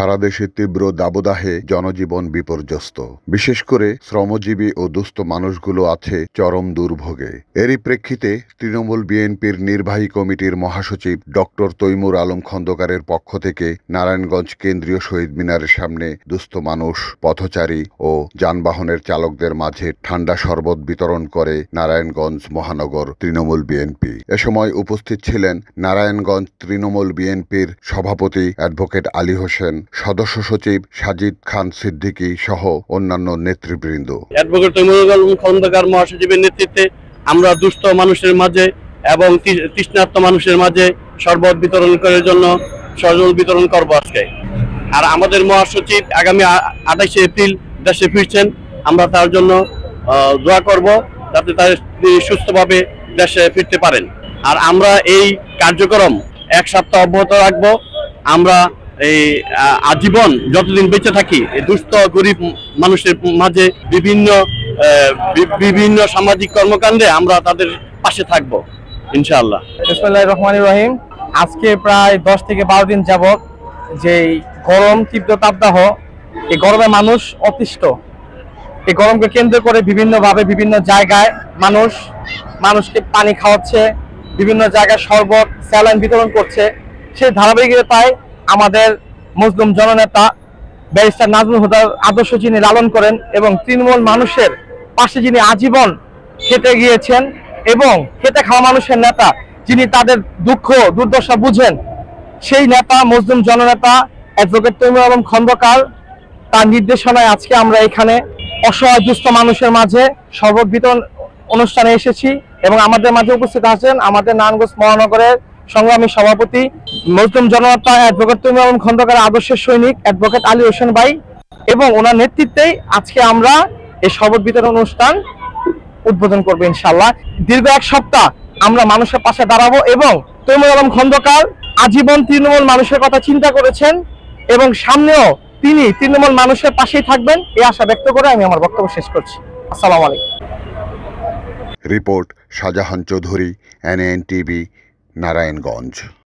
সারা দেশে তীব্র দাবদাহে জনজীবন বিপর্যস্ত। বিশেষ করে শ্রমজীবী ও দুস্থ মানুষগুলো আছে চরম দুর্ভোগে। এরই প্রেক্ষিতে তৃণমূল বিএনপির নির্বাহী কমিটির মহাসচিব ডক্টর তৈমুর আলম খন্দকারের পক্ষ থেকে নারায়ণগঞ্জ কেন্দ্রীয় শহীদ মিনারের সামনে দুস্থ মানুষ, পথচারী ও যানবাহনের চালকদের মাঝে ঠান্ডা শরবত বিতরণ করে নারায়ণগঞ্জ মহানগর তৃণমূল বিএনপি। এ সময় উপস্থিত ছিলেন নারায়ণগঞ্জ তৃণমূল বিএনপির সভাপতি অ্যাডভোকেট আলী হোসেন, সদস্য সচিব সাজিদ খান সিদ্দিকী সহ অন্যান্য নেতৃবৃন্দ। অ্যাডভোকেট তৈমুর আলম খন্দকার মহাসচিবের নেতৃত্বে আমরা দুস্থ মানুষের মাঝে এবং তৃষ্ণার্ত মানুষের মাঝে শরবত বিতরণ করার জন্য সরবরাহ বিতরণ করব আজকে। আর আমাদের মহাসচিব আগামী 28 এপ্রিল দেশে ফিরছেন, আমরা তার জন্য দোয়া করব যাতে তিনি সুস্থভাবে দেশে ফিরতে পারেন। আর আমরা এই কার্যক্রম এক সপ্তাহ অব্যাহত রাখবো। আমরা এই আজীবন যতদিন বেঁচে থাকি এই দুস্থ গরিব মানুষের মাঝে বিভিন্ন সামাজিক কর্মকাণ্ডে আমরা তাদের পাশে থাকব ইনশাআল্লাহ। বিসমিল্লাহির রহমানির রহিম। আজকে প্রায় 10 থেকে 12 দিন যাবত যে গরম, তীব্র তাপদাহ, এই গরমে মানুষ অতিষ্ঠ। এই গরমকে কেন্দ্র করে বিভিন্নভাবে বিভিন্ন জায়গায় মানুষকে পানি খাওয়াচ্ছে, বিভিন্ন জায়গায় শরবত, স্যালাইন বিতরণ করছে। সেই ধারাবাহিকতায় আমাদের মুসলিম জননেতা ব্যারিস্টার নাজমুল হুদার আদর্শ যিনি লালন করেন এবং তৃণমূল মানুষের পাশে যিনি আজীবন খেটে গিয়েছেন এবং খেটে খাওয়া মানুষের নেতা, যিনি তাদের দুঃখ দুর্দশা বুঝেন, সেই নেতা মুসলিম জননেতা অ্যাডভোকেট তৈমুর আলম খন্দকার, তার নির্দেশনায় আজকে আমরা এখানে অসহায় দুস্থ মানুষের মাঝে শরবত বিতরণ অনুষ্ঠানে এসেছি এবং আমাদের মাঝে উপস্থিত আছেন আমাদের নারায়ণগঞ্জ মহানগরের সংগ্রামী সভাপতি মুসলিম জননেতা অ্যাডভোকেট তৈমুর আলম খন্দকার আদর্শের সৈনিক অ্যাডভোকেট আলী হোসেন ভাই, এবং ওনার নেতৃত্বেই আজকে আমরা এই শরবত বিতরণ অনুষ্ঠান উদ্বোধন করবো ইনশাআল্লাহ। দীর্ঘ এক সপ্তাহ আমরা মানুষের পাশে দাঁড়াবো এবং তৈমুর আলম খন্দকার আজীবন তৃণমূল মানুষের কথা চিন্তা করেছেন এবং সামনেও তিনি তৃণমূল মানুষের পাশেই থাকবেন, এই আশা ব্যক্ত করে আমি আমার বক্তব্য শেষ করছি। আসসালামু আলাইকুম। Report Shahjahan Chowdhury, NAN TV, Narayanganj.